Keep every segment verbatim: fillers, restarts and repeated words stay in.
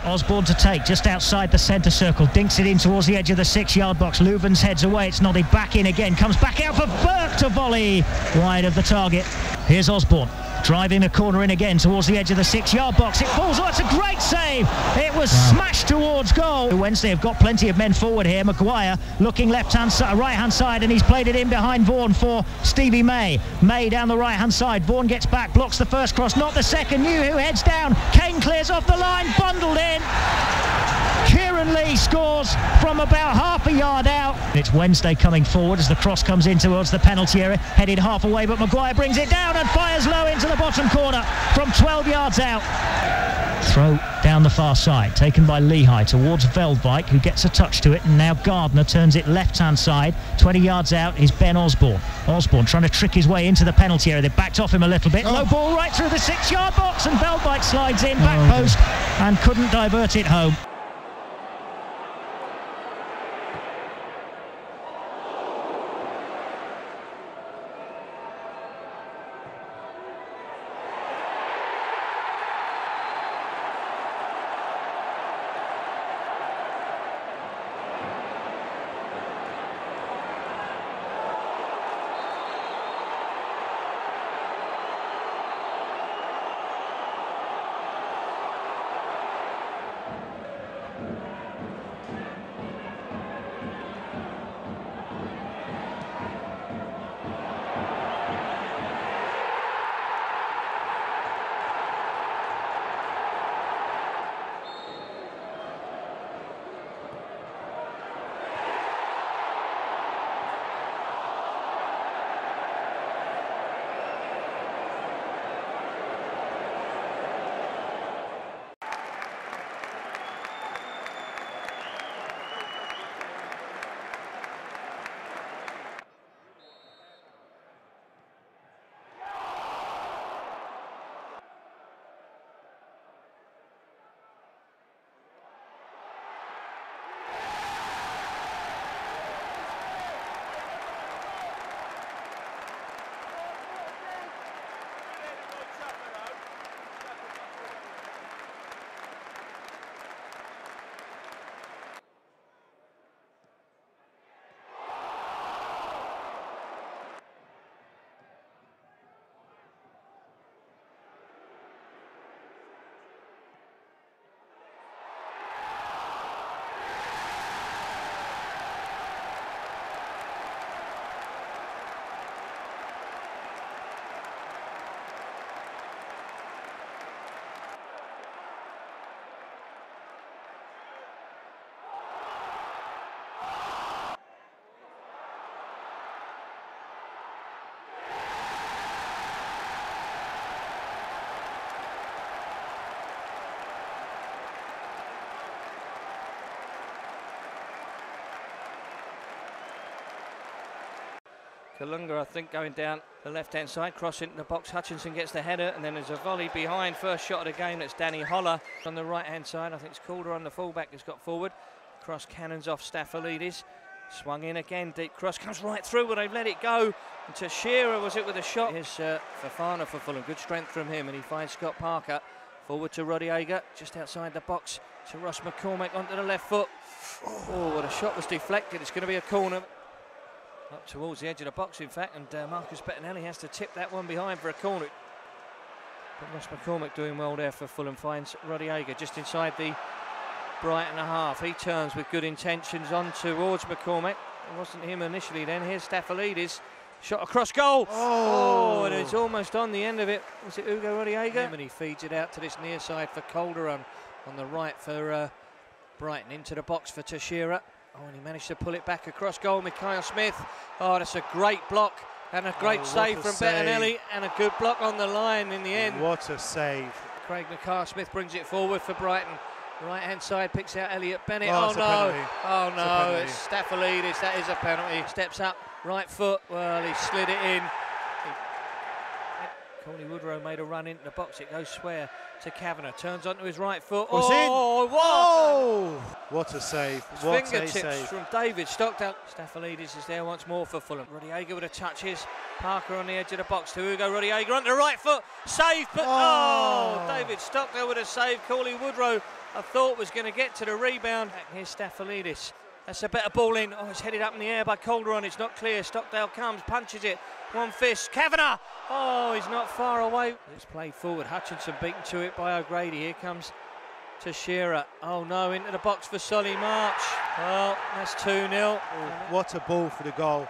Osborne to take, just outside the centre circle, dinks it in towards the edge of the six-yard box. Louvens heads away, it's nodded back in again, comes back out for Burke to volley, wide of the target. Here's Osborne, driving the corner in again towards the edge of the six-yard box. It falls, oh, it's a great save! It was wow. Smashed towards goal. Wednesday have got plenty of men forward here. Maguire looking left-hand side, right-hand side, and he's played it in behind Vaughan for Stevie May. May down the right-hand side. Vaughan gets back, blocks the first cross, not the second. New who heads down. Kane clears off the line, bundled in. Kieran Lee scores from about half a yard out. It's Wednesday coming forward as the cross comes in towards the penalty area, headed half away, but Maguire brings it down and fires low into the bottom corner from twelve yards out. Throw down the far side, taken by Lehigh towards Veldwijk, who gets a touch to it, and now Gardner turns it left-hand side. twenty yards out is Ben Osborne. Osborne trying to trick his way into the penalty area. They backed off him a little bit. Oh. Low ball right through the six-yard box, and Veldwijk slides in, back oh, post, and couldn't divert it home. Kalunga, I think, going down the left-hand side, cross into the box. Hutchinson gets the header, and then there's a volley behind. First shot of the game, that's Danny Holler. On the right-hand side, I think it's Calder on the fullback has got forward. Cross cannons off Staphylidis. Swung in again, deep cross, comes right through, but they've let it go. And Teixeira was it with a shot. Here's uh, Fofana for Fulham, good strength from him, and he finds Scott Parker. Forward to Rodallega, just outside the box, to Ross McCormack onto the left foot. Oh, what a shot was deflected. It's going to be a corner. Up towards the edge of the box, in fact, and uh, Marcus Bettinelli has to tip that one behind for a corner. But Ross McCormack doing well there for Fulham, finds Rodallega just inside the Brighton and a half. He turns with good intentions on towards McCormack. It wasn't him initially then. Here's Staphylidis. Shot across goal. Oh. oh, and it's almost on the end of it. Was it Hugo Rodallega? And he feeds it out to this near side for Calderon. On the right for uh, Brighton, into the box for Teixeira. Oh, and he managed to pull it back across goal. Micaiah Smith. Oh, that's a great block and a great oh, save a from save. Bettinelli, and a good block on the line in the end. What a save. Craig Micaiah Smith brings it forward for Brighton. Right hand side picks out Elliot Bennett. Oh, oh no, oh no, it's, it's Staphylidis. That is a penalty. Steps up, right foot. Well, he slid it in. Cauley Woodrow made a run into the box. It goes square to Kavanagh. Turns onto his right foot. Oh, oh, in. what? Oh, what a save. It's what fingertips a save. from David Stockdale. Staphylidis is there once more for Fulham. Rodieger with a touch. Here's Parker on the edge of the box to Hugo Rodieger onto the right foot. Save, but oh, Oh. David Stockdale with a save. Cauley Woodrow, I thought, was going to get to the rebound. Here's Staphylidis. That's a better ball in. Oh, it's headed up in the air by Calderon. It's not clear. Stockdale comes, punches it. One fist. Kavanagh! Oh, he's not far away. It's played forward. Hutchinson beaten to it by O'Grady. Here comes Teixeira. Oh no, into the box for Solly March. Well, that's two nil. Oh, what a ball for the goal.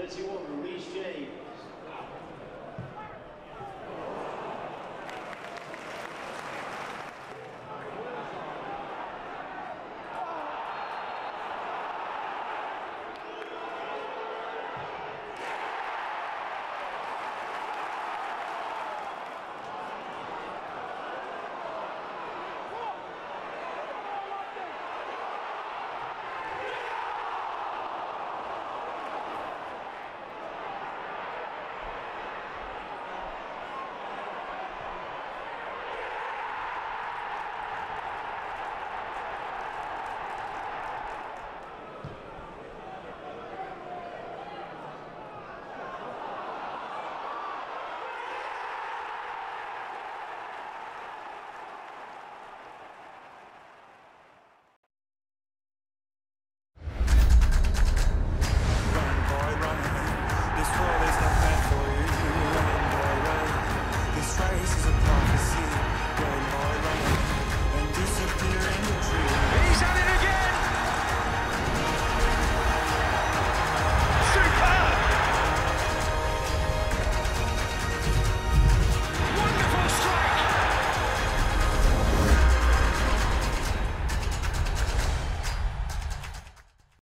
thirty-one, Reece James.